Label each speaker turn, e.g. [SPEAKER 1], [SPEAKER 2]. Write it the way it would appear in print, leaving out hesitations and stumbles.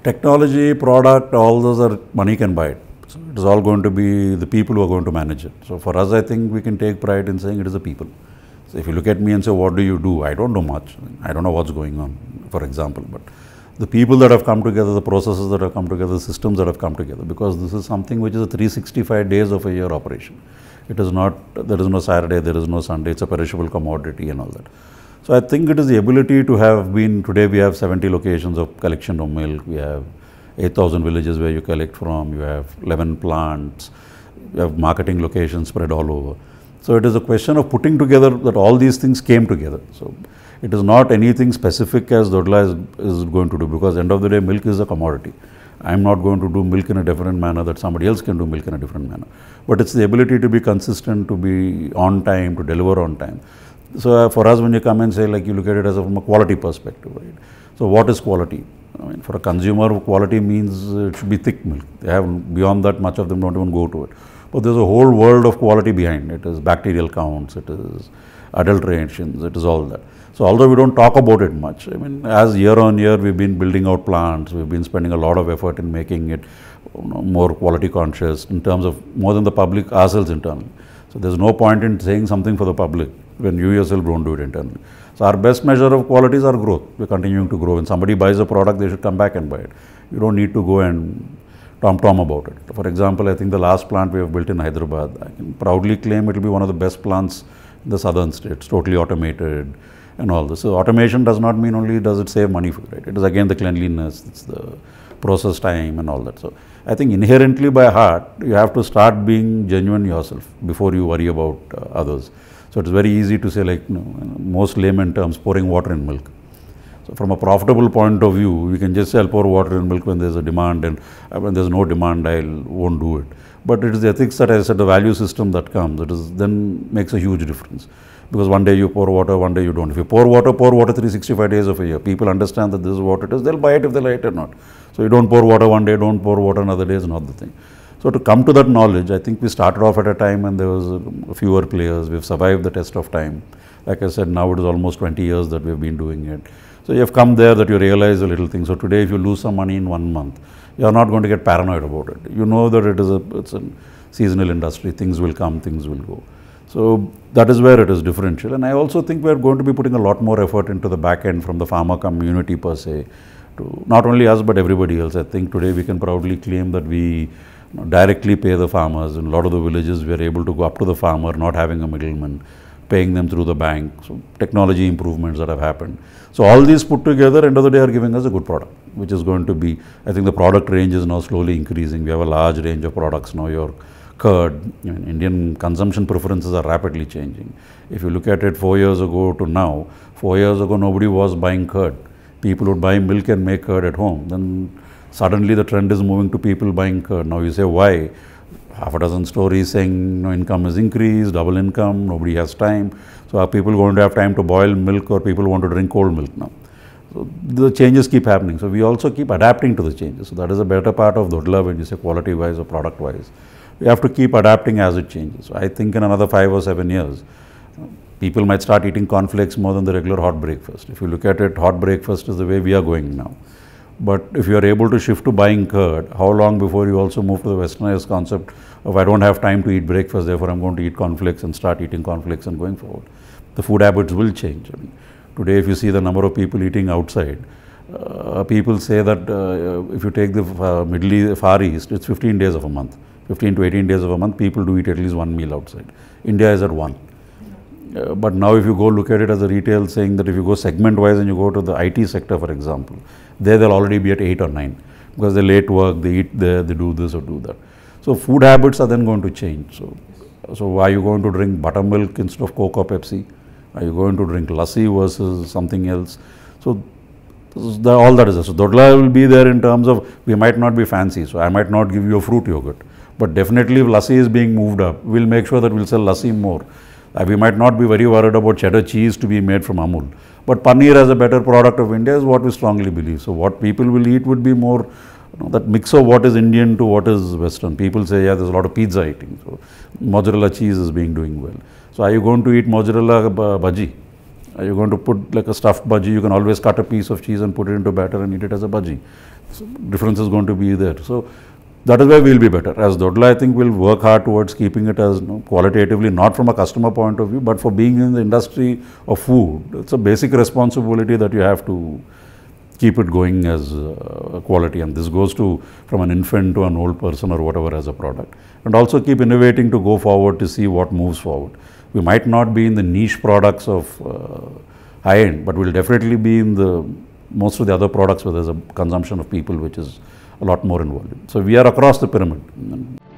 [SPEAKER 1] Technology, product, all those are money can buy it. So it is all going to be the people who are going to manage it. So for us, I think we can take pride in saying it is the people. So if you look at me and say, what do you do? I don't know much. I don't know what's going on, for example. But the people that have come together, the processes that have come together, the systems that have come together, because this is something which is a 365 days of a year operation. It is not, there is no Saturday, there is no Sunday, it's a perishable commodity and all that. So I think it is the ability to have been, today we have 70 locations of collection of milk, we have 8,000 villages where you collect from, you have 11 plants, you have marketing locations spread all over. So it is a question of putting together that all these things came together. So it is not anything specific as Dodla is going to do, because at the end of the day milk is a commodity. I am not going to do milk in a different manner that somebody else can do milk in a different manner. But it's the ability to be consistent, to be on time, to deliver on time. So for us, when you come and say, like, you look at it as from a quality perspective, right? So what is quality? I mean, for a consumer, quality means it should be thick milk. They have, beyond that, much of them don't even go to it. But there's a whole world of quality behind it. It is bacterial counts, it is adulterations, it is all that. So although we don't talk about it much, I mean, as year on year we've been building out plants, we've been spending a lot of effort in making it more quality conscious in terms of more than the public, ourselves internally. So there's no point in saying something for the public when you yourself don't do it internally. So our best measure of quality is our growth. We're continuing to grow. When somebody buys a product, they should come back and buy it. You don't need to go and tom-tom about it. For example, I think the last plant we have built in Hyderabad, I can proudly claim it will be one of the best plants in the southern states, totally automated and all this. So automation does not mean only does it save money for you, right? It is again the cleanliness, it's the process time and all that. So I think inherently by heart, you have to start being genuine yourself before you worry about others. So it's very easy to say, like, most layman terms, pouring water in milk. So from a profitable point of view, we can just say, I'll pour water in milk when there's a demand, and when there's no demand, I won't do it. But it is the ethics that I said, the value system that comes, it is then makes a huge difference. Because one day you pour water, one day you don't. If you pour water 365 days of a year. People understand that this is what it is, they'll buy it if they like it or not. So you don't pour water one day, don't pour water another day is not the thing. So to come to that knowledge, I think we started off at a time when there was fewer players. We've survived the test of time. Like I said, now it is almost 20 years that we've been doing it. So you have come there that you realize a little thing. So today if you lose some money in 1 month, you are not going to get paranoid about it. You know that it's a seasonal industry. Things will come, things will go. So that is where it is differential. And I also think we are going to be putting a lot more effort into the back end from the farmer community per se, to not only us but everybody else. I think today we can proudly claim that we directly pay the farmers. In a lot of the villages we are able to go up to the farmer, not having a middleman, paying them through the bank. So technology improvements that have happened. So all these put together, end of the day, are giving us a good product, which is going to be, I think the product range is now slowly increasing. We have a large range of products now. Your curd, Indian consumption preferences are rapidly changing. If you look at it 4 years ago to now, 4 years ago nobody was buying curd. People would buy milk and make curd at home. Then suddenly the trend is moving to people buying curd. Now you say why? Half a dozen stories saying income is increased, double income, nobody has time. So are people going to have time to boil milk, or people want to drink cold milk now? So the changes keep happening. So we also keep adapting to the changes. So that is a better part of Dodla when you say quality wise or product wise. We have to keep adapting as it changes. So I think in another 5 or 7 years, people might start eating cornflakes more than the regular hot breakfast. If you look at it, hot breakfast is the way we are going now. But if you are able to shift to buying curd, how long before you also move to the westernized concept of I don't have time to eat breakfast, therefore I'm going to eat cornflakes, and start eating cornflakes and going forward. The food habits will change. I mean, today if you see the number of people eating outside, people say that if you take the Far East, it's 15 days of a month. 15 to 18 days of a month, people do eat at least one meal outside. India is at one. But now if you go look at it as a retail, saying that if you go segment wise and you go to the IT sector, for example, they'll already be at 8 or 9 because they late work, they eat there, they do this or do that. So food habits are then going to change. So are you going to drink buttermilk instead of Coke or Pepsi? Are you going to drink lassi versus something else? So all that is there. So Dodla will be there in terms of, we might not be fancy. So I might not give you a fruit yogurt, but definitely if lassi is being moved up, we'll make sure that we'll sell lassi more. We might not be very worried about cheddar cheese to be made from Amul, but paneer as a better product of India is what we strongly believe. So what people will eat would be more that mix of what is Indian to what is Western. People say, yeah, there's a lot of pizza eating, so mozzarella cheese is doing well. So are you going to eat mozzarella bhaji? Are you going to put like a stuffed bhaji? You can always cut a piece of cheese and put it into batter and eat it as a bhaji. So difference is going to be there. So that is why we'll be better. As Dodla, I think we'll work hard towards keeping it as qualitatively, not from a customer point of view, but for being in the industry of food. It's a basic responsibility that you have to keep it going as quality, and this goes to from an infant to an old person or whatever as a product. And also keep innovating to go forward to see what moves forward. We might not be in the niche products of high end, but we'll definitely be in the most of the other products where there's a consumption of people which is a lot more in volume. So we are across the pyramid.